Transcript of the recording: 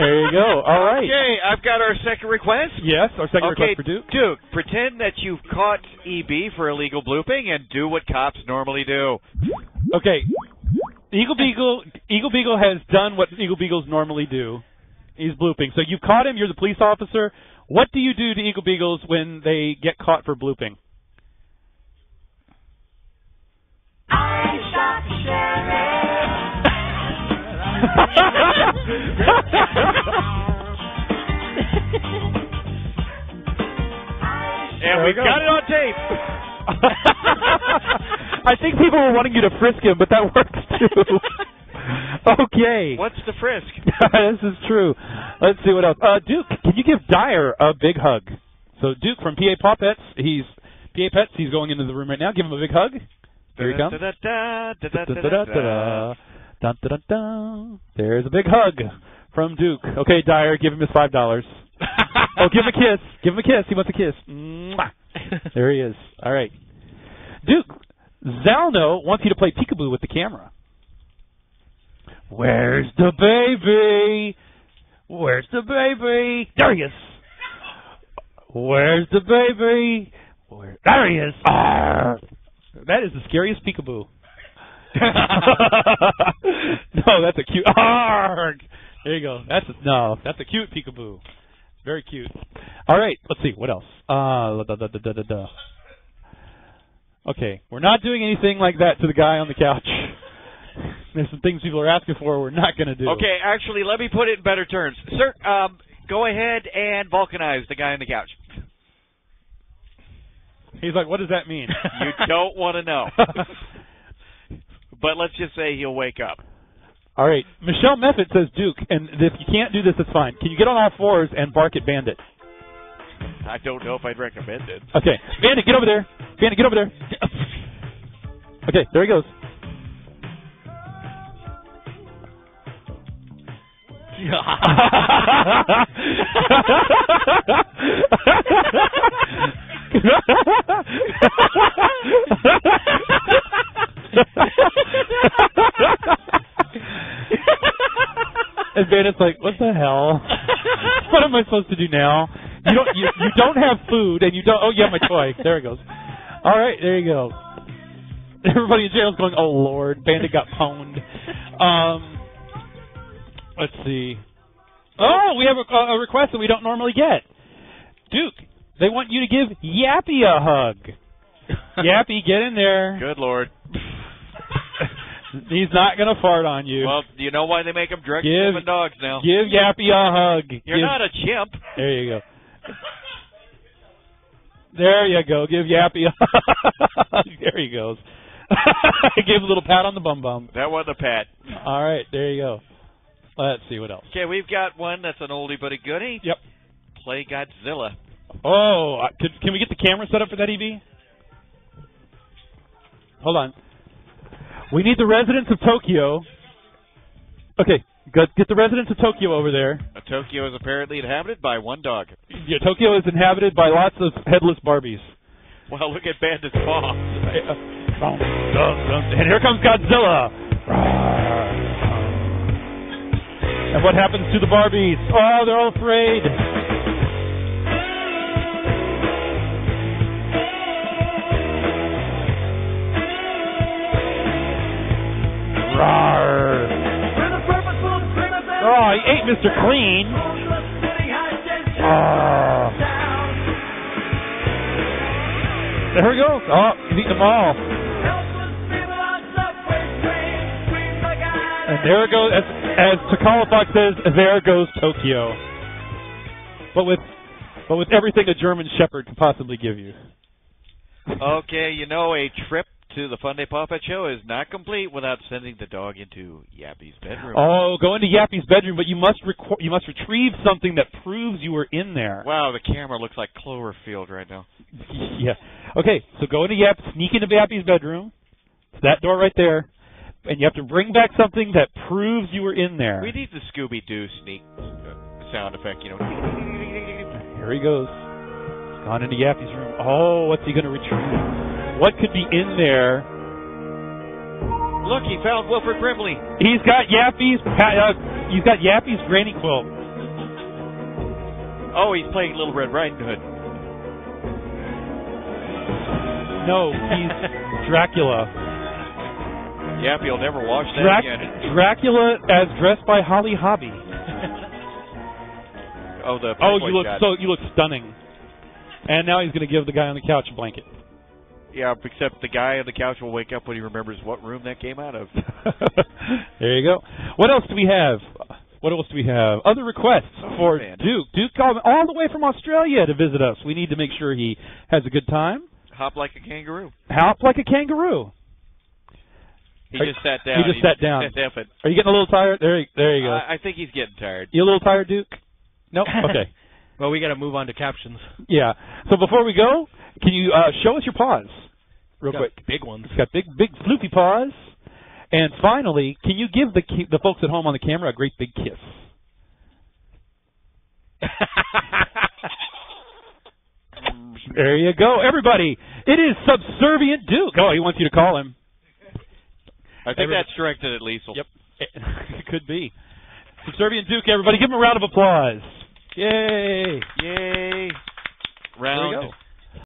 There you go. All right. Okay, I've got our second request. Yes, our second request for Duke. Duke, pretend that you've caught EB for illegal blooping and do what cops normally do. Okay. Eagle Beagle has done what Eagle Beagles normally do. He's blooping. So you caught him. You're the police officer. What do you do to Eagle Beagles when they get caught for blooping? I shot the sheriff. And we got it on tape. I think people were wanting you to frisk him, but that works too. Okay. What's the frisk? This is true. Let's see what else. Duke, can you give Dyer a big hug? So Duke from PA Pets, he's going into the room right now. Give him a big hug. Here he comes. There's a big hug from Duke. Okay, Dyer, give him his $5. Oh, give him a kiss. Give him a kiss. He wants a kiss. Mwah. There he is. All right. Duke, Zalno wants you to play peekaboo with the camera. Where's the baby? Where's the baby? There he is. Where's the baby? There he is. Arr. That is the scariest peekaboo. No, that's a cute. Arrgh. There you go. That's a cute peekaboo. Very cute. All right, let's see what else. Okay, we're not doing anything like that to the guy on the couch. There's some things people are asking for we're not going to do. Okay, actually, let me put it in better terms. Sir, go ahead and vulcanize the guy on the couch. He's like, what does that mean? You don't want to know. But let's just say he'll wake up. All right. Michelle Meffett says, Duke, and if you can't do this, it's fine. Can you get on all fours and bark at Bandit? I don't know if I'd recommend it. Okay. Bandit, get over there. Bandit, get over there. Okay, there he goes. And Bandit's like, what the hell? What am I supposed to do now? You don't have food, and you don't. Oh, you have my toy. There it goes. All right, there you go. Everybody in jail is going, oh Lord, Bandit got pwned. Let's see. Oh, we have a request that we don't normally get. Duke, they want you to give Yappy a hug. Yappy, get in there. Good Lord. He's not going to fart on you. Well, do you know why they make them drug-sniffing dogs now? Give Yappy a hug. You're not a chimp. There you go. There you go. Give Yappy a hug. There he goes. Give a little pat on the bum-bum. That wasn't a pat. All right, there you go. Let's see what else. Okay, we've got one that's an oldie but a goodie. Yep. Play Godzilla. Oh, can we get the camera set up for that, EB? Hold on. We need the residents of Tokyo. Okay, get the residents of Tokyo over there. Tokyo is apparently inhabited by one dog. Yeah, Tokyo is inhabited by lots of headless Barbies. Well, look at Bandit's paw. And here comes Godzilla. And what happens to the Barbies? Oh, they're all afraid. Rawr. Oh, he ate Mr. Clean. Oh. There we go. Oh, he's eating them all. And there it goes, as Takala Fox says, there goes Tokyo. But with everything a German Shepherd could possibly give you. Okay, you know, a trip to the Fun Day Pop-Up Show is not complete without sending the dog into Yappy's bedroom. Oh, go into Yappy's bedroom, but you must retrieve something that proves you were in there. Wow, the camera looks like Cloverfield right now. Yeah. Okay, so go into sneak into Yappy's bedroom. It's that door right there. And you have to bring back something that proves you were in there. We need the Scooby-Doo sneak sound effect, you know. Here he goes. He's gone into Yappy's room. Oh, what's he going to retrieve? What could be in there? Look, he found Wilford Brimley. He's got Yappy's granny quilt. Oh, he's playing Little Red Riding Hood. No, he's Dracula. Yep, you'll never watch that again. Dracula as dressed by Holly Hobby. Oh, the Oh, Playboy shot. you look stunning. And now he's going to give the guy on the couch a blanket. Yeah, except the guy on the couch will wake up when he remembers what room that came out of. There you go. What else do we have? Other requests for Duke. Duke called all the way from Australia to visit us. We need to make sure he has a good time. Hop like a kangaroo. Hop like a kangaroo. He just sat down. He just sat down. Are you getting a little tired? There you go. I think he's getting tired. You a little tired, Duke? Nope. Okay. Well, we got to move on to captions. Yeah. So before we go, can you show us your paws real quick? Big ones. It's got big floopy paws. And finally, can you give the folks at home on the camera a great big kiss? There you go. Everybody, it is Subservient Duke. Oh, he wants you to call him. I think that's directed at Liesel. Yep. It could be. Subservient Duke, everybody. Give him a round of applause. Yay. Yay. There we Round go.